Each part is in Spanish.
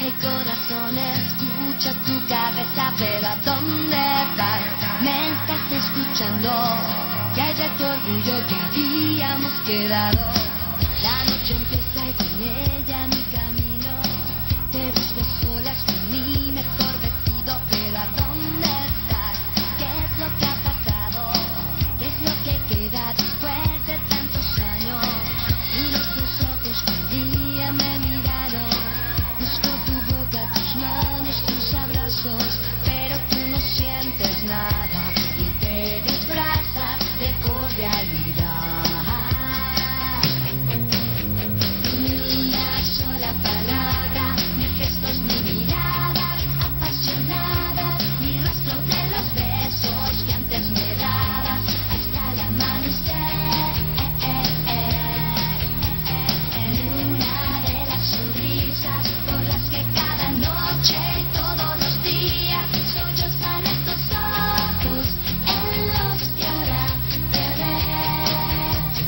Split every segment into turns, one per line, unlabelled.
mi corazón escucha tu cabeza, pero ¿a dónde vas? ¿Me estás escuchando? ¿Qué hay de tu orgullo que habíamos quedado? La noche empieza y con ella mi camino. Te busco solas con mi mejor vestido, pero ¿a dónde estás? ¿Qué es lo que ha pasado? ¿Qué es lo que queda después de tantos años? Y nuestros ojos que un día me miraron. Busco tu boca, tus manos, tus abrazos, pero tú no sientes nada y te disfrazas de cordialidad. Ni una sola palabra, ni gestos, ni miradas apasionadas, ni rastro de los besos que antes me dabas hasta el amanecer. Ni una de las sonrisas por las que cada noche y todos los días sollozan estos ojos en los que ahora te ves.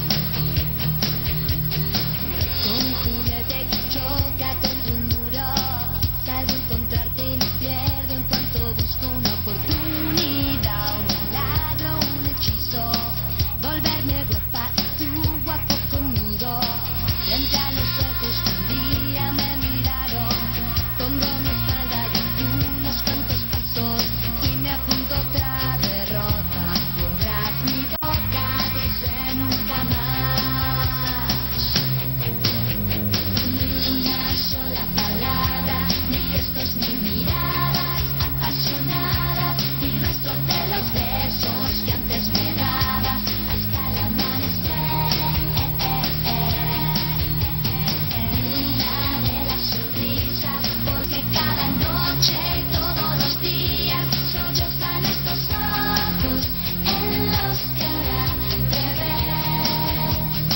Con un juguete que choca contra un muro, salgo a encontrarte y me pierdo en cuanto busco una oportunidad, un milagro, un hechizo, volverme guapa y tú guapo conmigo. Frente a los ojos que un día me miraron, pongo mi espalda y unos cuantos pasos y me apunto otra derrota. Pondrás mi boca, dice nunca más. Ni una sola palabra, ni gestos, ni miradas apasionadas, ni rastro de los besos que antes me dabas hasta el amanecer. Ni una de las sonrisas, porque cada noche y todos los días sollozan estos ojos en los que ahora te ves.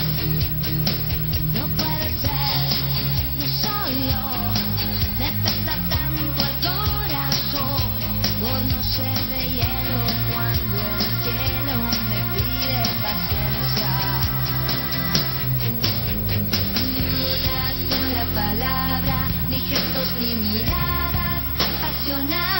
No puede ser, no soy yo, me pesa tanto el corazón por no ser de hielo cuando el cielo me pide paciencia. Ni una sola palabra, ni gestos, ni miradas apasionadas.